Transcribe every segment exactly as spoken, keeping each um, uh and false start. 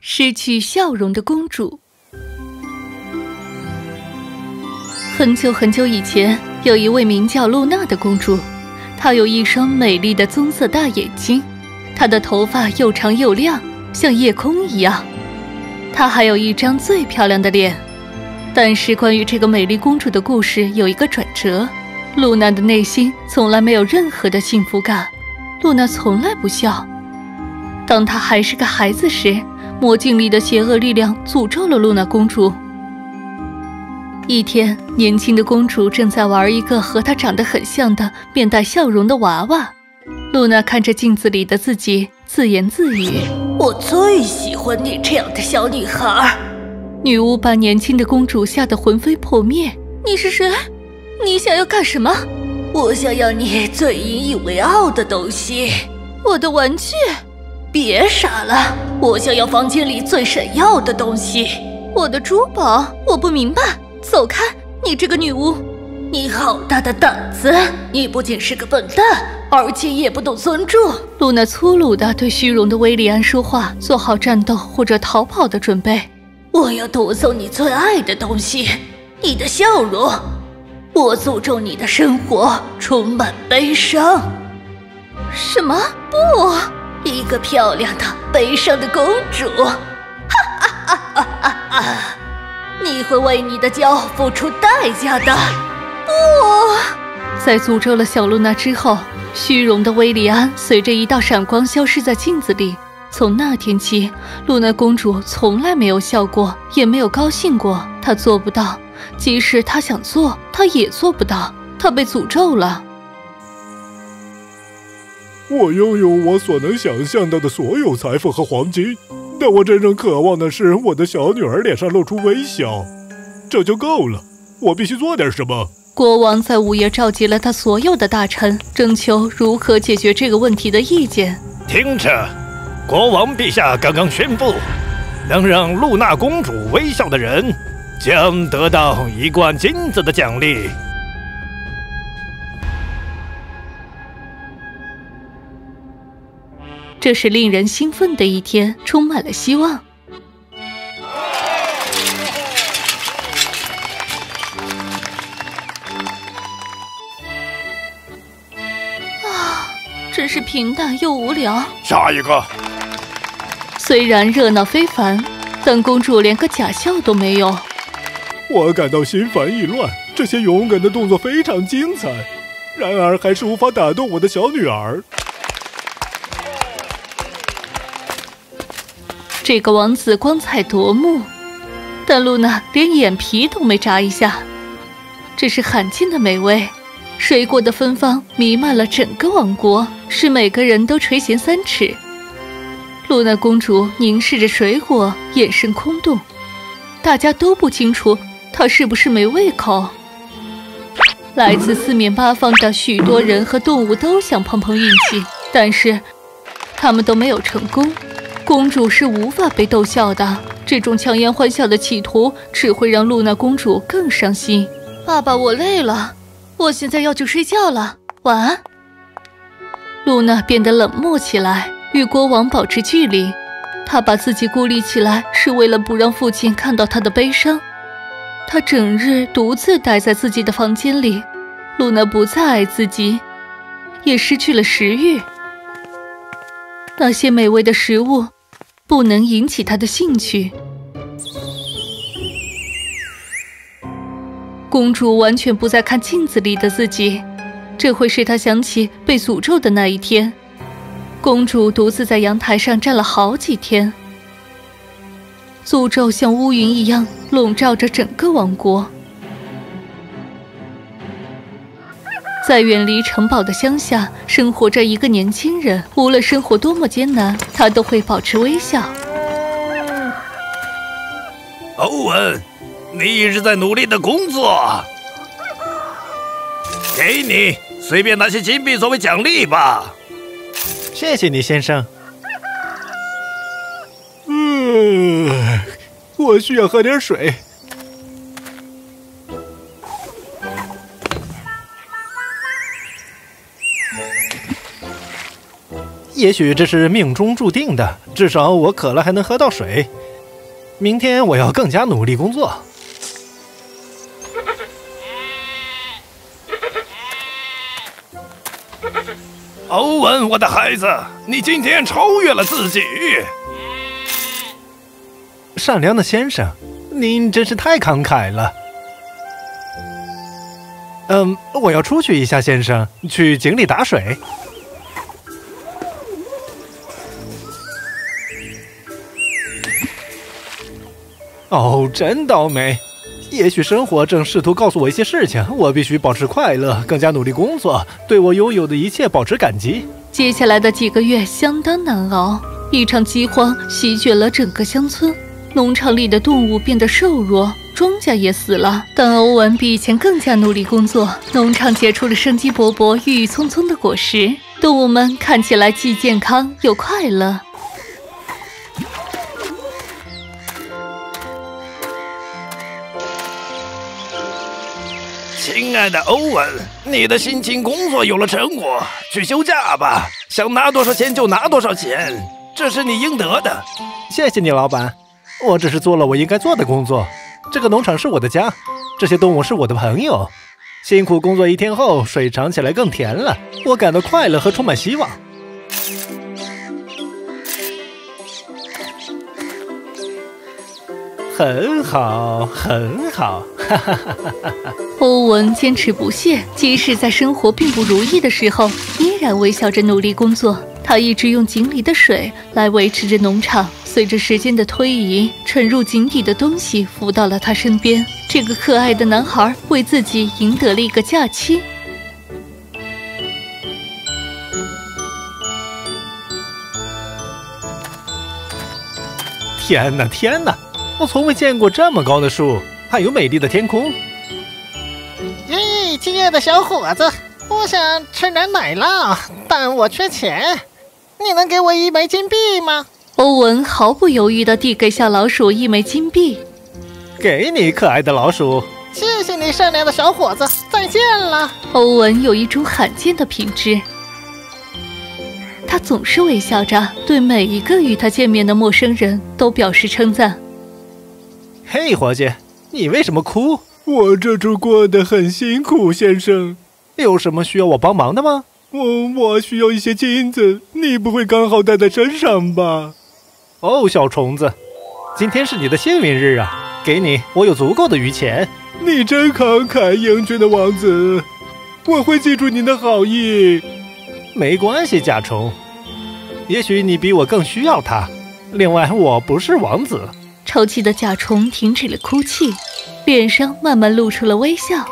失去笑容的公主。很久很久以前，有一位名叫露娜的公主，她有一双美丽的棕色大眼睛，她的头发又长又亮，像夜空一样。她还有一张最漂亮的脸。但是关于这个美丽公主的故事有一个转折，露娜的内心从来没有任何的幸福感。露娜从来不笑。当她还是个孩子时，魔镜里的邪恶力量诅咒了露娜公主。一天，年轻的公主正在玩一个和她长得很像的面带笑容的娃娃。露娜看着镜子里的自己，自言自语： 我最喜欢你这样的小女孩。 女巫把年轻的公主吓得魂飞魄灭。你是谁？你想要干什么？ 我想要你最引以为傲的东西。 我的玩具。 别傻了，我想要房间里最闪耀的东西。 我的珠宝。我不明白。走开，你这个女巫！ 你好大的胆子！你不仅是个笨蛋，而且也不懂尊重。 露娜粗鲁地对虚荣的威利安说话，做好战斗或者逃跑的准备。 我要夺走你最爱的东西，你的笑容。我诅咒你的生活充满悲伤。 什么？不！ 一个漂亮的悲伤的公主。哈哈哈哈哈！你会为你的骄傲付出代价的。 不！在诅咒了小露娜之后，虚荣的威利安随着一道闪光消失在镜子里。从那天起，露娜公主从来没有笑过，也没有高兴过。她做不到，即使她想做，她也做不到。她被诅咒了。 我拥有我所能想象到的所有财富和黄金，但我真正渴望的是我的小女儿脸上露出微笑，这就够了。我必须做点什么。 国王在午夜召集了他所有的大臣，征求如何解决这个问题的意见。 听着，国王陛下刚刚宣布，能让露娜公主微笑的人将得到一罐金子的奖励。 这是令人兴奋的一天，充满了希望。啊，真是平淡又无聊。 下一个。 虽然热闹非凡，但公主连个假笑都没有。 我感到心烦意乱，这些勇敢的动作非常精彩，然而还是无法打动我的小女儿。 这个王子光彩夺目，但露娜连眼皮都没眨一下。这是罕见的美味，水果的芬芳弥漫了整个王国，使每个人都垂涎三尺。露娜公主凝视着水果，眼神空洞。大家都不清楚她是不是没胃口。来自四面八方的许多人和动物都想碰碰运气，但是他们都没有成功。公主是无法被逗笑的，这种强颜欢笑的企图只会让露娜公主更伤心。爸爸，我累了，我现在要去睡觉了，晚安。露娜变得冷漠起来，与国王保持距离。她把自己孤立起来，是为了不让父亲看到她的悲伤。她整日独自待在自己的房间里。露娜不再爱自己，也失去了食欲。那些美味的食物不能引起她的兴趣。公主完全不再看镜子里的自己，这会使她想起被诅咒的那一天。公主独自在阳台上站了好几天，诅咒像乌云一样笼罩着整个王国。在远离城堡的乡下，生活着一个年轻人。无论生活多么艰难，他都会保持微笑。 欧文，你一直在努力的工作，给你，随便拿些金币作为奖励吧。 谢谢你，先生。 嗯，我需要喝点水。 也许这是命中注定的，至少我渴了还能喝到水。明天我要更加努力工作。 欧文，我的孩子，你今天超越了自己。 善良的先生，您真是太慷慨了。嗯，我要出去一下，先生，去井里打水。哦，真倒霉！也许生活正试图告诉我一些事情，我必须保持快乐，更加努力工作，对我拥有的一切保持感激。 接下来的几个月相当难熬，一场饥荒席卷了整个乡村，农场里的动物变得瘦弱，庄稼也死了。但欧文比以前更加努力工作，农场结出了生机勃勃、郁郁葱葱的果实，动物们看起来既健康又快乐。 亲爱的欧文，你的辛勤工作有了成果，去休假吧，想拿多少钱就拿多少钱，这是你应得的。 谢谢你，老板，我只是做了我应该做的工作。这个农场是我的家，这些动物是我的朋友。辛苦工作一天后，水尝起来更甜了，我感到快乐和充满希望。很好，很好，哈哈哈哈！ 欧文坚持不懈，即使在生活并不如意的时候，依然微笑着努力工作。他一直用井里的水来维持着农场。随着时间的推移，沉入井底的东西浮到了他身边。这个可爱的男孩为自己赢得了一个假期。 天哪，天哪！我从未见过这么高的树，还有美丽的天空。 咦，亲爱的小伙子，我想吃点奶酪，但我缺钱，你能给我一枚金币吗？ 欧文毫不犹豫地递给小老鼠一枚金币。 给你，可爱的老鼠。 谢谢你，善良的小伙子，再见了。 欧文有一种罕见的品质，他总是微笑着，对每一个与他见面的陌生人都表示称赞。 嘿，伙计，你为什么哭？ 我这周过得很辛苦，先生。 有什么需要我帮忙的吗？ 我我需要一些金子，你不会刚好带在身上吧？ 哦，小虫子，今天是你的幸运日啊！给你，我有足够的余钱。 你真慷慨，英俊的王子，我会记住您的好意。 没关系，甲虫，也许你比我更需要它。另外，我不是王子。 抽泣的甲虫停止了哭泣，脸上慢慢露出了微笑。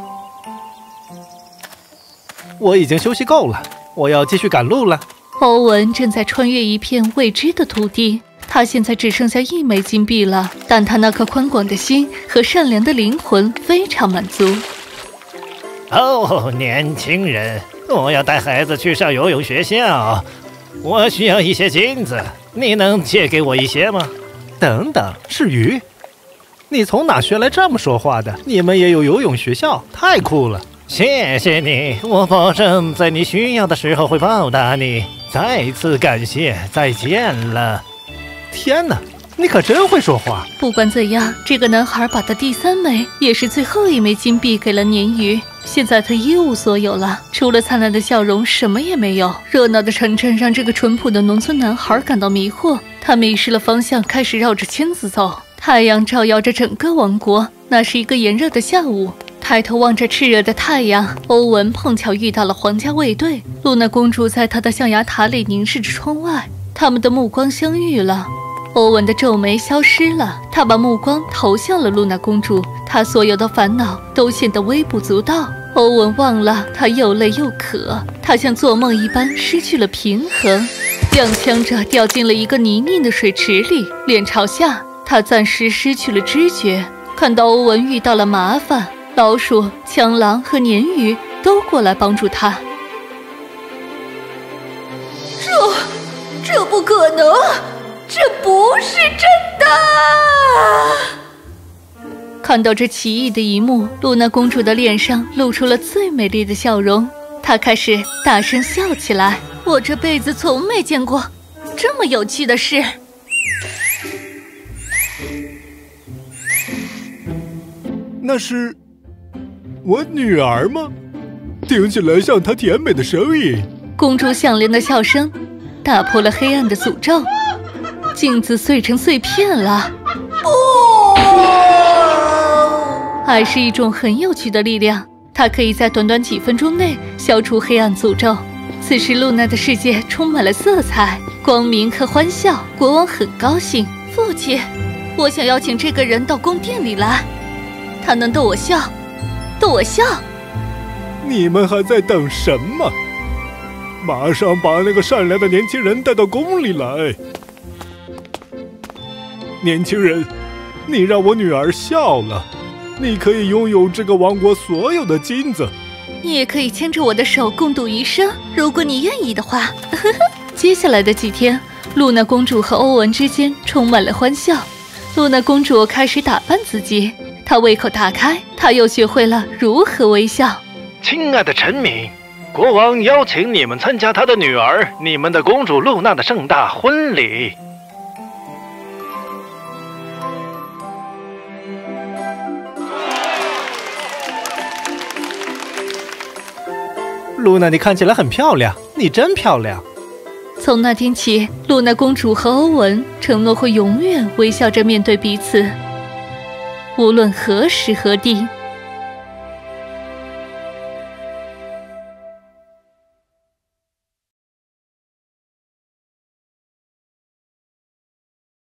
我已经休息够了，我要继续赶路了。 欧文正在穿越一片未知的土地，他现在只剩下一枚金币了，但他那颗宽广的心和善良的灵魂非常满足。 哦，年轻人，我要带孩子去上游泳学校，我需要一些金子，你能借给我一些吗？ 等等，是鱼？你从哪学来这么说话的？你们也有游泳学校，太酷了！ 谢谢你，我保证在你需要的时候会报答你。再次感谢，再见了。 天哪，你可真会说话！ 不管怎样，这个男孩把他第三枚，也是最后一枚金币给了鲶鱼。现在他一无所有了，除了灿烂的笑容，什么也没有。热闹的城镇让这个淳朴的农村男孩感到迷惑，他迷失了方向，开始绕着圈子走。太阳照耀着整个王国，那是一个炎热的下午。抬头望着炽热的太阳，欧文碰巧遇到了皇家卫队。露娜公主在她的象牙塔里凝视着窗外，他们的目光相遇了。欧文的皱眉消失了，他把目光投向了露娜公主，他所有的烦恼都显得微不足道。欧文忘了他又累又渴，他像做梦一般失去了平衡，踉跄着掉进了一个泥泞的水池里，脸朝下，他暂时失去了知觉。看到欧文遇到了麻烦，老鼠、蜣螂和鲶鱼都过来帮助他。 这，这不可能！这不是真的！ 看到这奇异的一幕，露娜公主的脸上露出了最美丽的笑容。她开始大声笑起来， 我这辈子从没见过这么有趣的事。 那是我女儿吗？听起来像她甜美的声音。 公主响亮的笑声打破了黑暗的诅咒，镜子碎成碎片了。 不， 爱是一种很有趣的力量，它可以在短短几分钟内消除黑暗诅咒。此时，露娜的世界充满了色彩、光明和欢笑。国王很高兴。父亲，我想邀请这个人到宫殿里来，他能逗我笑，逗我笑。 你们还在等什么？马上把那个善良的年轻人带到宫里来。年轻人，你让我女儿笑了，你可以拥有这个王国所有的金子。 你也可以牵着我的手共度余生，如果你愿意的话。接下来的几天，露娜公主和欧文之间充满了欢笑。露娜公主开始打扮自己，她胃口大开，她又学会了如何微笑。 亲爱的臣民，国王邀请你们参加他的女儿，你们的公主露娜的盛大婚礼。露娜，你看起来很漂亮，你真漂亮。 从那天起，露娜公主和欧文承诺会永远微笑着面对彼此，无论何时何地。